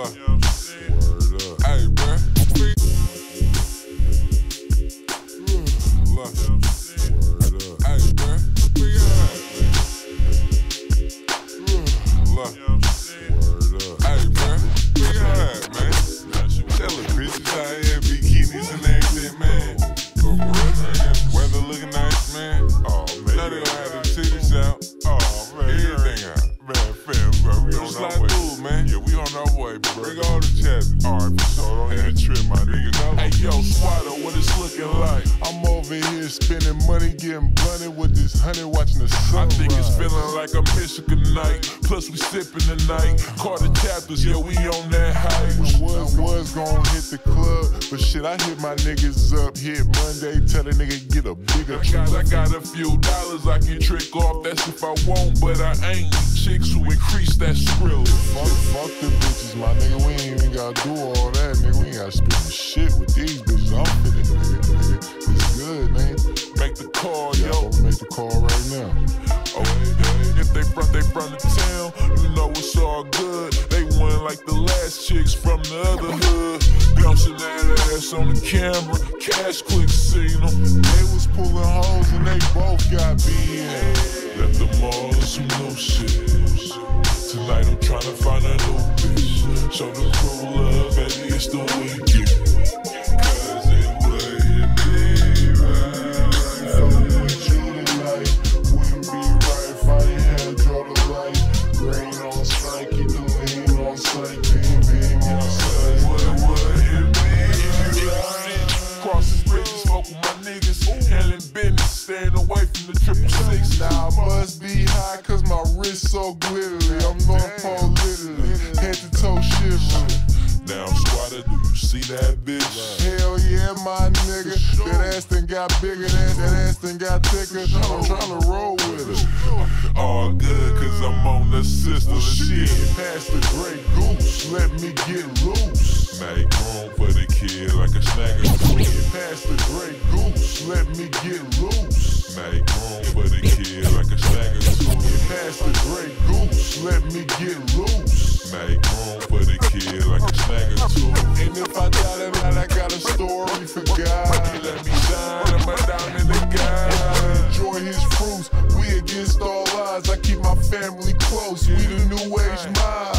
Look. Word up. Hey, bruh. Look. Word up. Hey, bruh. Look. Word up. Hey, bruh. Look at that, man. Tell the bitches out here, bikinis and everything, man. Weather looking nice, man. Oh, man. Now they gonna have the titties out. Oh, man. Everything out. Man, fam, bro, we on our way. Through, man. Yeah, we on our way, bro. Bring all the chapters. Alright, so don't even trip, my nigga. Hey, yo, Swatter, what it's looking like? I'm over here spending money, getting blunted with this honey, watching the sun. I think it's feeling like a Michigan night. Plus we sipping tonight. Caught the chapters, yeah, we on that high. Was gonna hit the club, but shit, I hit my niggas up. Hit Monday, tell a nigga get a bigger trip. I got a few dollars I can trick off. That's if I want, but I ain't. Chicks who increase that skrill. Fuck the bitches, my nigga. We ain't even gotta do all that, nigga. We ain't gotta spend shit with these bitches. I'm finna, nigga. It's good, man. Make the call, yeah, yo. Make the call right now. If they front the town, you know it's all good. They won like the last chicks from the other hood. Bouncing that ass on the camera, cash quick seen them. They was pulling hoes and they both got BM. Left them all in some new shit. Tonight I'm tryna find a new bitch. Show the crew love, baby, it's the weekend. Cause it wouldn't be right. Fucking with you tonight wouldn't be right if I ain't had draw the light. Rain on sight, keep the lean on sight, beam on sight. Wouldn't be right. Crossing bridges, smoke with my niggas. Handling business, staying away from the 666. Now I must be high cause my wrist so glittery. I'm North Pole literally, head to toe shivering. Now Squatter, do you see that bitch? Hell yeah, my nigga. That ass done got bigger, that ass done got thicker. I'm tryna roll with her. All good cause I'm on the system. Shit, past the Grey Goose, let me get loose. Make room for the kid like a snagger. Past the Grey Goose, let me get loose. Make room for the kid like a snagger. Past the Grey Goose, let me get loose. Make room for the kid like a snagger too. And if I got it out, I got a story for God. He let me shine, I'm a diamond the guy. Enjoy his fruits, we against all odds. I keep my family close, we the new age mob.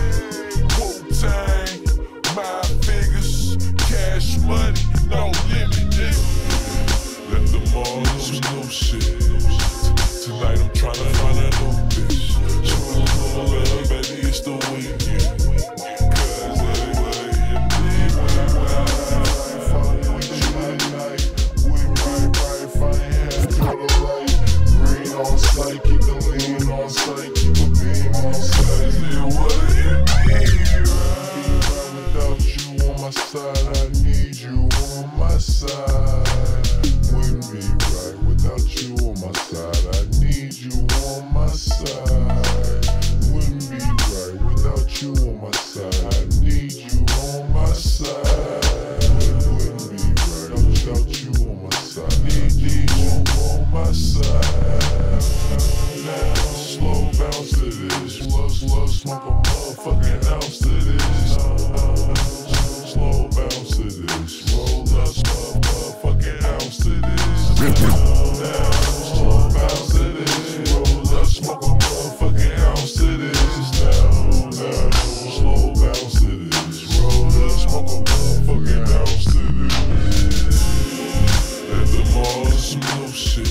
Wu-Tang, my figures, cash money, no limit, nigga. Let them all in some new shit. Tonight I'm tryna find a new bitch. Show them love, baby, it's the weekend. Cause it wouldn't be right. Fucking with you tonight wouldn't be right if I ain't had draw the light. Green on sight, keep the lean on sight, keep the beam on sight. It wouldn't be right. Without you on my side, I need you on my side. Wouldn't be right without you on my side, I need you on my side. Wouldn't be right without you on my side, I need you on my side. Wouldn't be right without you on my side, I need you on my side. Now slow bounce to this, slow smoke a motherfucking ounce to this. Slow bounce to this, roll up motherfucking ounce to this. Now slow bounce to this, roll up smoke a motherfucking ounce to this. Now slow bounce to this, roll up smoke a motherfucking ounce to this. Let them all in some new shit.